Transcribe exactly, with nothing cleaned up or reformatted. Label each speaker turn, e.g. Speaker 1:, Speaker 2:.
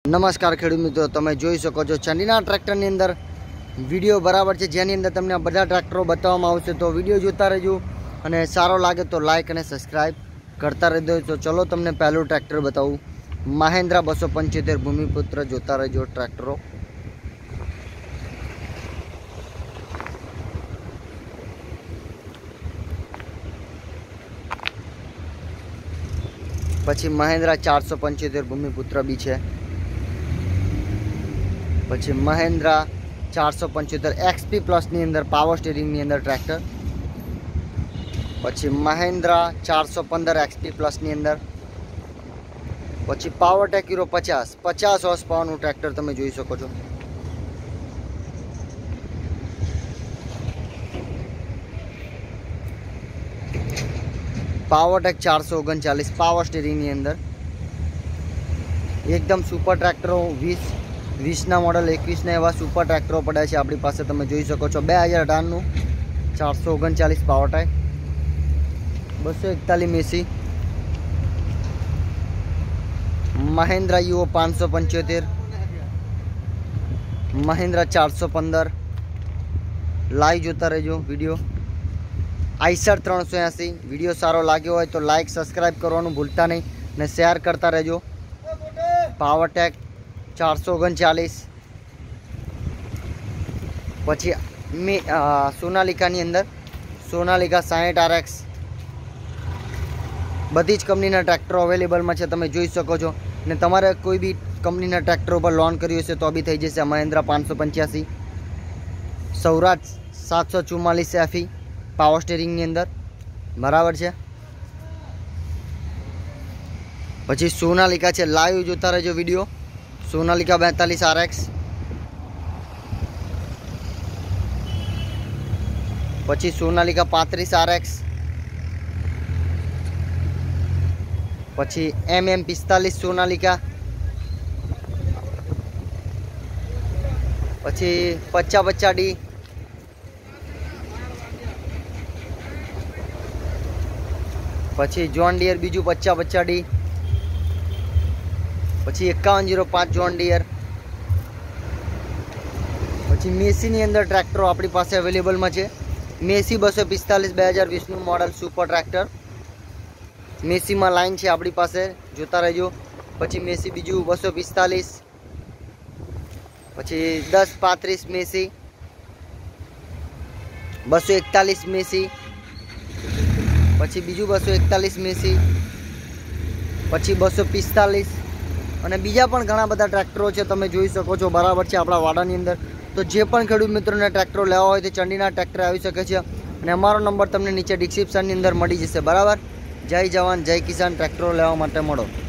Speaker 1: नमस्कार खेडूत मित्रों, તમે જોઈ શકો છો ચંડીના ટ્રેક્ટરની અંદર વિડીયો બરાબર છે, જેની અંદર તમને આ બધા ટ્રેક્ટરો બતાવવામાં આવશે। તો વિડીયો જોતા રહેજો અને સારો લાગે તો લાઇક અને સબસ્ક્રાઇબ કરતા રહેજો। તો ચલો તમને પહેલું ટ્રેક્ટર બતાવું, મહિન્દ્રા બસો પંચોતેર ભૂમિપુત્ર। જોતા રહેજો ટ્રેક્ટરો। પછી મહિન્દ્રા ચારસો પંચોતેર ભૂમિપુત્ર બી છે। પછી મહિન્દ્રા ચારસો પંચોતેર એક્સપી પ્લસની અંદર પાવર સ્ટીરિંગની અંદર ટ્રેક્ટર। પછી મહિન્દ્રા ચારસો પંદર એક્સપી પ્લસની અંદર। પછી પાવરટેક હીરો પચાસ પચાસ હોર્સ પાવરનું ટ્રેક્ટર તમે જોઈ શકો છો। પાવરટેક ચારસો ઓગણચાલીસ પાવર સ્ટીરિંગની અંદર एकदम सुपर ट्रेक्टरो वीस वीसना मॉडल एकवीसना एवं सुपर ट्रेक्टरो पड़ा है अपनी पास। तब जी सको बे हज़ार अठारनु चारसो ओगणचालीस पावर टाइप बसो एकतालीस एसी महिंद्रा युओ पांच सौ पंचोतेर महिंद्रा चार सौ पंदर लाइव जोता रहो वीडियो आईसर त्रण सौ एसी। वीडियो सारो लगे हो तो लाइक सब्सक्राइब करवानुं भूलता नहीं ने शेयर करता रहो। पावरटेक चार सौ ओगणचालीस पछी मे सोनालिका अंदर सोनालिका साठ आर एक्स बधी ज कंपनी ट्रेक्टर अवेलेबल में है, तमे जोई सको छो। ने तमारे कोई भी कंपनी ट्रेक्टर पर लॉन कर्युं हशे तो बी थई जशे। महिंद्रा पांच सौ पंच्यासी सौराज सात सौ चुम्मालीस एफी पावर स्टीरिंग अंदर बराबर है। पछी सोनालिका है लाइव जोता रहो वीडियो सोनालिका बेतालीस आर एक्स। पछी सोनालिका पैंतीस आर एक्स। पछी एम एम पिस्तालीस सोनालिका। पछी पच्चा पच्चा डी। पछी जॉन डियर बीजू पच्चा पच्चा डी। पछी एकावन जीरो पांच जॉन डियर। पछी मेसी अंदर ट्रेक्टरो अपनी पास अवेलेबल में है। मेसी बसो पिस्तालीस बे हज़ार वीस मॉडल सुपर ट्रेक्टर मेसी में लाइन है अपनी पास जोता रहो। पछी मेसी बीजू बसो पिस्तालीस पछी दस पैंतीस मेसी बसो एकतालीस मेसी पछी बीजू बसो एकतालीस मेसी पछी बसो पिस्तालीस અને બીજા પણ ઘણા બધા ટ્રેક્ટરો છે, તમે જોઈ શકો છો બરાબર છે આપણા વાડાની અંદર। તો જે પણ ખેડૂત મિત્રોને ટ્રેક્ટરો લેવા હોય તો ચંડીના ટ્રેક્ટર આવી શકે છે અને અમારો નંબર તમને નીચે ડિસ્ક્રિપ્શનની અંદર મળી જશે। બરાબર, જય જવાન જય કિસાન, ટ્રેક્ટરો લેવા માટે મળો।